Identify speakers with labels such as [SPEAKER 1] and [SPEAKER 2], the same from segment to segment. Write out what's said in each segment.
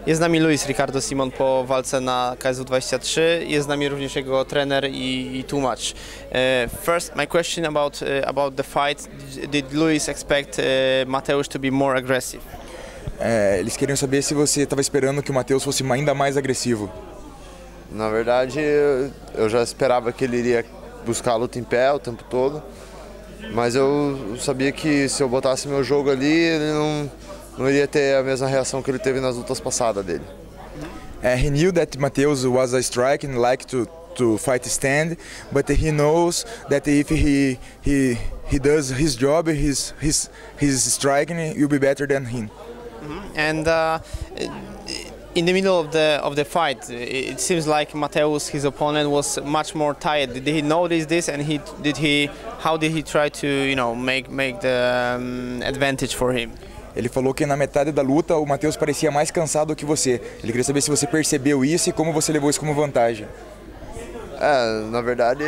[SPEAKER 1] Jest z nami Luis Ricardo Simon po walce na KSW 23. Jest z nami również jego trener i tłumacz. First, my question about the fight. Did Luis expect Mateus to be more aggressive?
[SPEAKER 2] Eles queriam saber se você estava esperando que o Mateus fosse ainda mais agressivo.
[SPEAKER 3] Na verdade, eu já esperava que ele iria buscar a luta em pé o tempo todo, mas eu sabia que se eu botasse meu jogo ali, ele não iria ter a mesma reação que ele teve nas lutas passadas dele.
[SPEAKER 2] He knew that Mateus was a striker and liked to fight stand, but he knows that if he does his job, his striking will be better than him.
[SPEAKER 1] And in the middle of the fight, it seems like Mateus, his opponent, was much more tired. Did he notice this, and how did he try to make the advantage for him?
[SPEAKER 2] Ele falou que na metade da luta o Mateus parecia mais cansado do que você. Ele queria saber se você percebeu isso e como você levou isso como vantagem.
[SPEAKER 3] Na verdade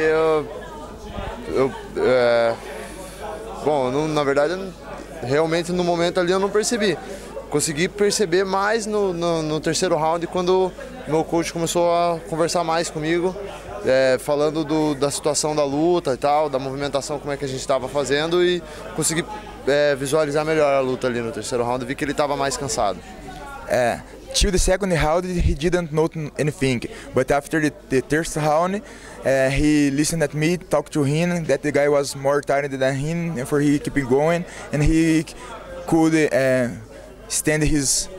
[SPEAKER 3] na verdade realmente no momento ali eu não percebi. Consegui perceber mais no terceiro round, quando meu coach começou a conversar mais comigo, falando da situação da luta e tal, da movimentação, como é que a gente estava fazendo, e consegui visualizar melhor a luta ali no terceiro round. Vi que ele estava mais cansado.
[SPEAKER 2] Till the second round he didn't note anything, but after the third round he listened at me, talked to him that the guy was more tired than him, and for he keep going, and he could stand his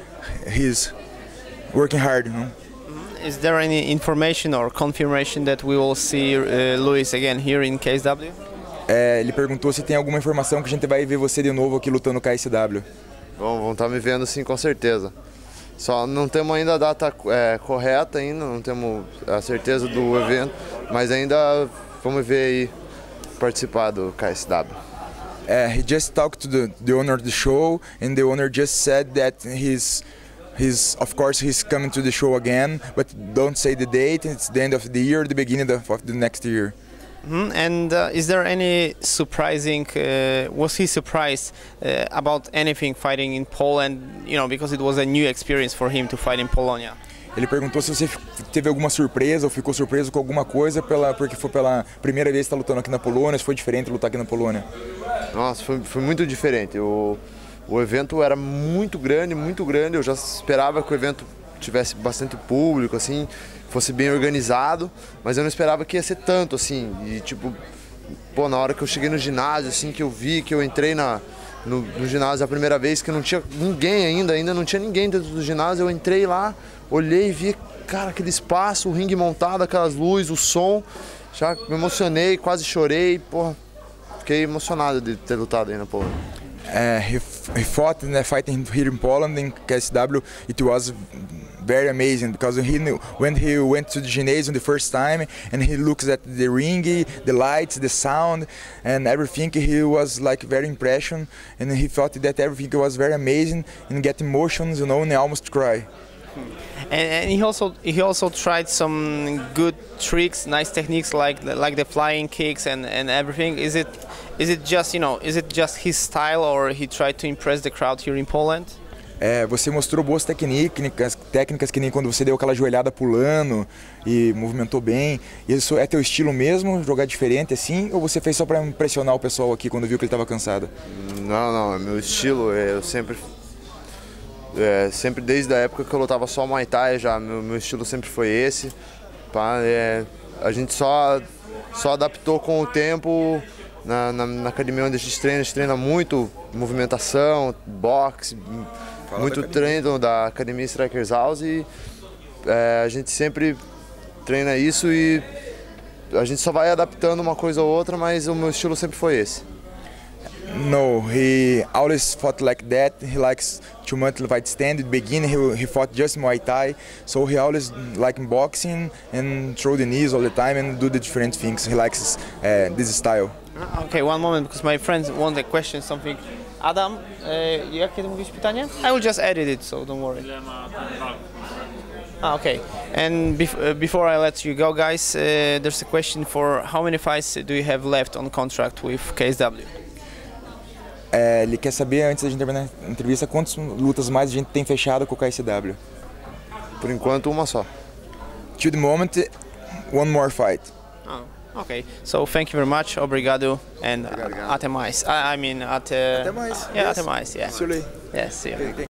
[SPEAKER 2] working hard.
[SPEAKER 1] Is there any information or confirmation that we will see Luis again here in KSW?
[SPEAKER 2] Ele perguntou se tem alguma informação que a gente vai ver você de novo aqui lutando no KSW.
[SPEAKER 3] Bom, vão estar me vendo sim, com certeza. Só não temos ainda a data correta ainda, não temos a certeza do evento, mas ainda vamos ver aí participar do KSW.
[SPEAKER 2] He just talked to the owner of the show, and the owner just said that of course he's coming to the show again, but don't say the date. It's the end of the year, the beginning of the next year.
[SPEAKER 1] And is there any surprising? Was he surprised about anything fighting in Poland? Because it was a new experience for him to fight in Polonia.
[SPEAKER 2] Ele perguntou se você teve alguma surpresa ou ficou surpreso com alguma coisa porque foi pela primeira vez que está lutando aqui na Polônia, se foi diferente lutar aqui na Polônia.
[SPEAKER 3] Nossa, foi muito diferente. O evento era muito grande, eu já esperava que o evento tivesse bastante público, assim, fosse bem organizado, mas eu não esperava que ia ser tanto, assim. E na hora que eu cheguei no ginásio, assim, que eu vi, que eu entrei no ginásio a primeira vez, que não tinha ninguém ainda não tinha ninguém dentro do ginásio, eu entrei lá, olhei e vi, cara, aquele espaço, o ringue montado, aquelas luzes, o som, já me emocionei, quase chorei, fiquei emocionado de ter lutado aí na Polônia.
[SPEAKER 2] He fought in a fighting here in Poland in KSW. It was very amazing because when he went to the gymnasium the first time and he looks at the ring, the lights, the sound, and everything, he was like very impressed, and he thought that everything was very amazing and get emotions, and almost cry.
[SPEAKER 1] And he also tried some good tricks, nice techniques like the flying kicks and everything. Is it just his style, or he tried to impress the crowd here in Poland?
[SPEAKER 2] Você mostrou boas técnicas que nem quando você deu aquela joelhada pulando e movimentou bem. Isso é teu estilo mesmo, jogar diferente assim, ou você fez só para impressionar o pessoal aqui quando viu que ele estava cansado?
[SPEAKER 3] Não, é meu estilo. Eu sempre desde a época que eu lutava só Muay Thai, meu estilo sempre foi esse. A gente só adaptou com o tempo. Na academia onde a gente treina muito movimentação, boxe, muito treino da academia Strikers House, e a gente sempre treina isso e a gente só vai adaptando uma coisa ou outra, mas o meu estilo sempre foi esse.
[SPEAKER 2] No, he always fought like that. He likes too much to fight stand. At the beginning, he fought just Muay Thai, so he always like boxing and throw the knees all the time and do the different things. He likes this style.
[SPEAKER 1] Okay, one moment, because my friends want a question, something. Adam, jakie mówisz pytanie? I will just edit it, so don't worry. Okay. And before I let you go, guys, there's a question for how many fights do you have left on contract with KSW?
[SPEAKER 2] Ele quer saber, antes da gente terminar a entrevista, quantas lutas mais a gente tem fechado com o KSW.
[SPEAKER 3] Por enquanto, uma só.
[SPEAKER 2] To the moment, one more fight.
[SPEAKER 1] Oh, okay. So thank you very much. Obrigado and até mais. I mean, até
[SPEAKER 2] Até mais.
[SPEAKER 1] Yeah,
[SPEAKER 2] Yes.
[SPEAKER 1] até mais. Yeah.
[SPEAKER 2] See you later.
[SPEAKER 1] Yes. See you.